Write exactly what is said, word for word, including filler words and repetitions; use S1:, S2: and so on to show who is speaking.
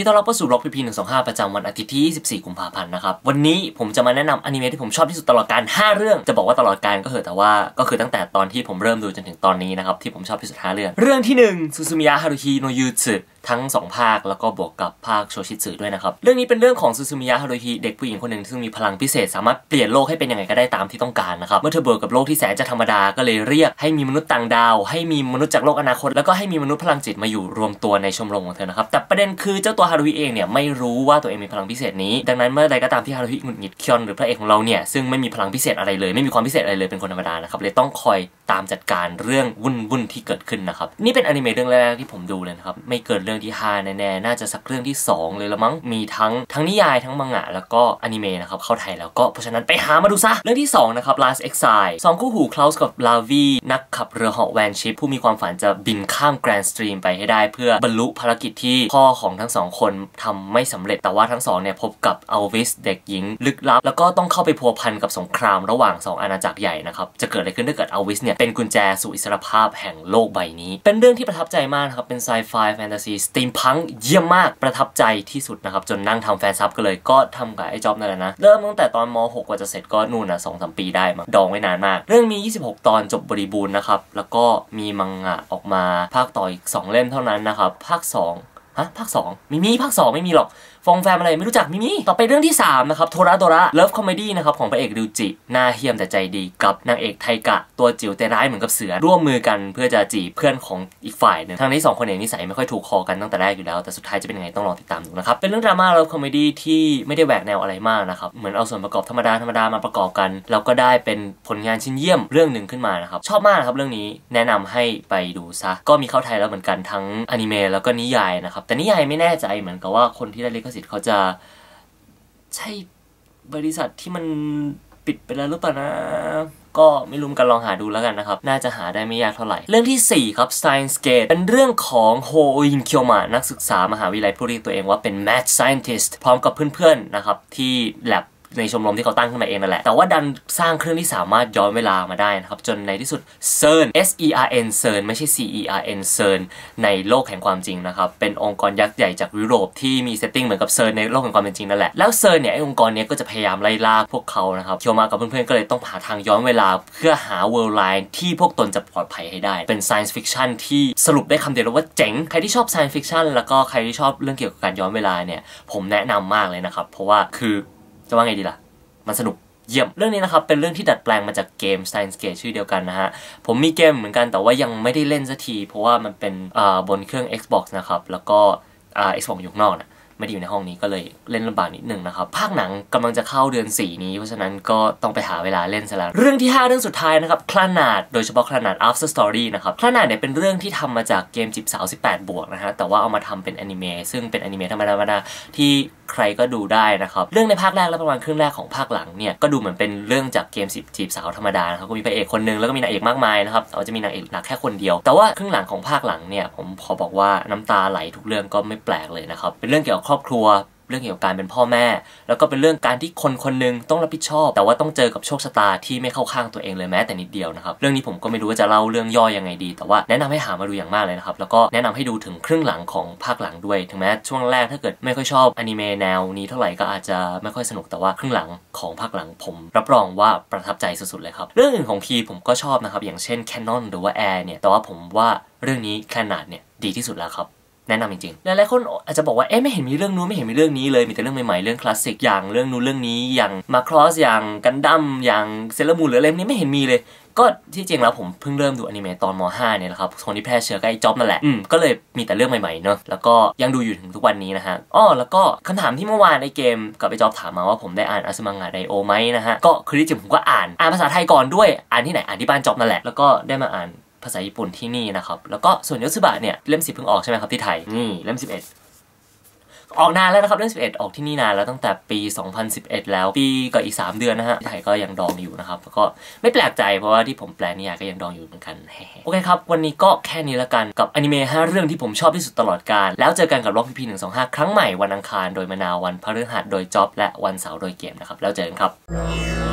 S1: ต้อนรับเข้าสู่ Rock พี พี หนึ่งสองห้า ประจำวันอาทิตย์ที่ยี่สิบสี่กุมภาพันธ์นะครับวันนี้ผมจะมาแนะนำอนิเมะที่ผมชอบที่สุดตลอดการห้าเรื่องจะบอกว่าตลอดการก็เหอะแต่ว่าก็คือตั้งแต่ตอนที่ผมเริ่มดูจนถึงตอนนี้นะครับที่ผมชอบที่สุดห้าเรื่องเรื่องที่หนึ่งซูซูมิยะฮารุฮิโนยูสึทั้งสองภาคแล้วก็บวกกับภาคโชชิสึด้วยนะครับเรื่องนี้เป็นเรื่องของซูซูมิยะฮารุฮิเด็กผู้หญิงคนหนึ่งซึ่งมีพลังพิเศษสามารถเปลี่ยนโลกให้เป็นยังไงก็ได้ตามที่ต้องการนะครับเมื่อเธอเบื่อกับโลกที่แสนจะธรรมดาก็เลยเรียกให้มีมนุษย์ต่างดาวให้มีมนุษย์จากโลกอนาคตแล้วก็ให้มีมนุษย์พลังจิตมาอยู่รวมตัวในชมรมของเธอนะครับแต่ประเด็นคือเจ้าตัวฮารุฮิเองเนี่ยไม่รู้ว่าตัวเองมีพลังพิเศษนี้ดังนั้นเมื่อใดก็ตามที่ฮารุฮิหงุดหงิดคิอนหรือพระเอกของเราเนี่ยซึ่งไม่มีพลังพิเศษอะไรเลยไม่มีความพิเศษอะไรเลยเป็นคนธรรมดานะครับเลยต้องคอยตามจัดการเรื่องวุ่นวุ่นที่เกิดขึ้นนะครับนี่เป็นอนิเมะเรื่องแรกที่ผมดูเลยนะครับไม่เกินเรื่องที่ห้าแน่ๆน่าจะสักเรื่องที่สองเลยละมั้งมีทั้งทั้งนิยายทั้งมังงะแล้วก็อนิเมะนะครับเข้าไทยแล้วก็เพราะฉะนั้นไปหามาดูซะเรื่องที่สองนะครับ Last Exile สองคู่หูคลาวส์กับลาวีนักขับเรือเหาะแวนชิปผู้มีความฝันจะบินข้ามแกรนด์สตรีมไปให้ได้เพื่อบรรลุภารกิจที่พ่อของทั้งสองคนทำไม่สำเร็จแต่ว่าทั้งสองเนี่ยพบกับอัลวิสเด็กหญิงลึกลับแล้วก็ต้องเข้าไปพัวพันกับสงครามระหว่างสองอาณาจักรใหญ่นะครับจะเกิดอะไรขึ้นถ้าเกิดอัลวิสเนี่ยเป็นกุญแจสู่อิสรภาพแห่งโลกใบนี้เป็นเรื่องที่ประทับใจมากครับเป็นไซไฟแฟนตาซีสตีมพังเยี่ยมมากประทับใจที่สุดนะครับจนนั่งทำแฟนซับกันเลยก็ทำกับไอ้จ็อบนั่นแหละนะเริ่มตั้งแต่ตอนม หก กว่าจะเสร็จก็นู่นนะ สองสาม ปีได้มั้งดองไว้นานมากเรื่องมียี่สิบหกตอนจบบริบูรณ์นะครับแล้วก็มีมังงะออกมาภาคต่ออีกสองเล่มเท่านั้นนะครับภาคสองฮะภาคสองไม่มีภาคสองไม่มีหรอกฟงแฟมอะไรไม่รู้จักมิมิต่อไปเรื่องที่สามนะครับโทราโดระเลิฟคอมเมดี้นะครับของพระเอกริวจิหน้าเหี้ยมแต่ใจดีกับนางเอกไทกะตัวจิ๋วแต่ร้ายเหมือนกับเสือร่วมมือกันเพื่อจะจีบเพื่อนของอีกฝ่ายหนึ่งทั้งนี้สองคนเองนิสัยไม่ค่อยถูกคอกันตั้งแต่แรกอยู่แล้วแต่สุดท้ายจะเป็นยังไงต้องรอติดตามดูนะครับเป็นเรื่องดราม่าเลิฟคอมเมดี้ที่ไม่ได้แหวกแนวอะไรมากนะครับเหมือนเอาส่วนประกอบธรรมดาธรรมดามาประกอบกันแล้วก็ได้เป็นผลงานชิ้นเยี่ยมเรื่องหนึ่งขึ้นมานะครับชอบมากครับเรื่องนี้แนะนำให้ไปดูซะก็มีเข้าไทยแล้วเหมือนกันทั้งอนิเมะแล้วก็นิยายนะครับแต่นิยายไม่แน่ใจเหมือนกับว่าคนที่ได้ลิขสิทธิ์เขาจะใช่บริษัทที่มันปิดไปแล้วหรือเปล่านะก็ไม่รู้กันลองหาดูแล้วกันนะครับน่าจะหาได้ไม่ยากเท่าไหร่เรื่องที่สี่ครับ Science Gate เป็นเรื่องของโฮอินเคียวมะนักศึกษามหาวิทยาลัยผู้เรียกตัวเองว่าเป็น Mad Scientist พร้อมกับเพื่อนๆนะครับที่ labในชมรมที่เขาตั้งขึ้นมาเองนั่นแหละแต่ว่าดันสร้างเครื่องที่สามารถย้อนเวลามาได้นะครับจนในที่สุด เซิร์น เอส อี อาร์ เอ็น เซิร์น ไม่ใช่ ซี อี อาร์ เอ็น เซิร์น ในโลกแห่งความจริงนะครับเป็นองค์กรยักษ์ใหญ่จากยุโรปที่มีเซตติ้งเหมือนกับเซิร์นในโลกแห่งความเป็นจริงนั่นแหละแล้วเซิร์นเนี่ยไอองค์กรนี้ก็จะพยายามไล่ล่าพวกเขานะครับเคียวมากับเพื่อนๆก็เลยต้องหาทางย้อนเวลาเพื่อหาเวิลด์ไลน์ที่พวกตนจะปลอดภัยให้ได้เป็น Science Fiction ที่สรุปได้คำเดียวว่าเจ๋งใครที่ชอบ Science Fiction แล้วก็ใครที่ชอบเรื่องเกี่ยวกับการย้อนเวลาเนี่ยผมแนะนำมากเลยนะครับเพราะว่าคือจะว่าไงดีล่ะมันสนุกเยี่ยมเรื่องนี้นะครับเป็นเรื่องที่ดัดแปลงมาจากเกม Science Gate ชื่อเดียวกันนะฮะผมมีเกมเหมือนกันแต่ว่ายังไม่ได้เล่นสักทีเพราะว่ามันเป็นอ่าบนเครื่อง Xbox นะครับแล้วก็อ่า Xbox อยู่ข้างนอกนะไม่ได้อยู่ในห้องนี้ก็เลยเล่นลำบากนิดนึงนะครับภาคหนังกำลังจะเข้าเดือนสี่นี้เพราะฉะนั้นก็ต้องไปหาเวลาเล่นซะแล้วเรื่องที่ห้าเรื่องสุดท้ายนะครับคลานาดโดยเฉพาะคลานาด After Story นะครับคลานาดเนี่ยเป็นเรื่องที่ทำมาจากเกมจีบสาวสิบแปดบวกนะฮะแต่ว่าเอามาทำเป็นอนิเมะซึ่งเป็นอนิเมะธรรมดาๆที่ใครก็ดูได้นะครับเรื่องในภาคแรกและประมาณครึ่งแรกของภาคหลังเนี่ยก็ดูเหมือนเป็นเรื่องจากเกมจีบสาวธรรมดานะครับก็มีพระเอกคนนึงแล้วก็มีนางเอกมากมายนะครับแต่ว่าจะมีนางเอกหลักแค่คนเดียวแต่ว่าครึ่งหลังของภาคหลังเนี่ยผมขอบอกว่าน้ำตาไหลทุกเรื่องก็ไม่แปลกเลยนะครับเป็นเรื่องเกี่ยวกับครอบครัวเรื่องเกี่ยวกับการเป็นพ่อแม่แล้วก็เป็นเรื่องการที่คนคนนึงต้องรับผิดชอบแต่ว่าต้องเจอกับโชคชะตาที่ไม่เข้าข้างตัวเองเลยแม้แต่นิดเดียวนะครับเรื่องนี้ผมก็ไม่รู้ว่าจะเล่าเรื่องย่อยังไงดีแต่ว่าแนะนำให้หามาดูอย่างมากเลยนะครับแล้วก็แนะนำให้ดูถึงครึ่งหลังของภาคหลังด้วยถึงแม้ช่วงแรกถ้าเกิดไม่ค่อยชอบอนิเมะแนวนี้เท่าไหร่ก็อาจจะไม่ค่อยสนุกแต่ว่าครึ่งหลังของภาคหลังผมรับรองว่าประทับใจสุดๆเลยครับเรื่องอื่นของพีผมก็ชอบนะครับอย่างเช่น Canon หรือว่า Air เนี่ยแต่ว่าผมว่าเรื่องนี้ขนาดเนี่ยดีที่สุดแล้วครับแนะนำจริงๆหลายๆคนอาจจะบอกว่าเอ๊ะไม่เห็นมีเรื่องนู้นไม่เห็นมีเรื่องนี้เลยมีแต่เรื่องใหม่ๆเรื่องคลาสสิกอย่างเรื่องนู้นเรื่องนี้อย่างมาครอสอย่างกันดั้มอย่างเซเลอร์มูนหรืออะไรนี้ไม่เห็นมีเลยก็ที่จริงแล้วผมเพิ่งเริ่มดูอนิเมะตอนม ห้าเนี่ยแหละครับคนที่แพร่เชื้อก็ไอ้จ็อบนั่นแหละอืมก็เลยมีแต่เรื่องใหม่ๆเนอะแล้วก็ยังดูอยู่ถึงทุกวันนี้นะฮะอ้อแล้วก็คำถามที่เมื่อวานในเกมกับไอ้จ็อบถามมาว่าผมได้อ่านอาซึมังงะไดโอไหมนะฮะก็คือที่จริงผมก็อ่านอ่านภาษาไทยก่อนด้วยอ่านที่ไหนอ่านที่บ้านจ็อบนั่นแหละแล้วก็ได้มาอ่านภาษาญี่ปุ่นที่นี่นะครับแล้วก็ส่วนยสึบะเนี่ยเล่มสิบเพิ่งออกใช่ไหมครับที่ไทยนี่เล่มสิบเอ็ดออกนานแล้วนะครับเล่มสิบเอ็ดออกที่นี่นานแล้วตั้งแต่ปีสองพันสิบเอ็ดแล้วปีก็อีกสามเดือนนะฮะที่ไทยก็ยังดองอยู่นะครับแล้วก็ไม่แปลกใจเพราะว่าที่ผมแปลนิยายก็ยังดองอยู่เหมือนกันโอเคครับวันนี้ก็แค่นี้ละกันกับอนิเมะห้าเรื่องที่ผมชอบที่สุดตลอดกาลแล้วเจอกันกับล็อกพีพีหนึ่งสองห้าครั้งใหม่วันอังคารโดยมะนาววันพฤหัสโดยจ็อบและวันเสาร์โดยเกมนะครับแล้วเจอกันครับ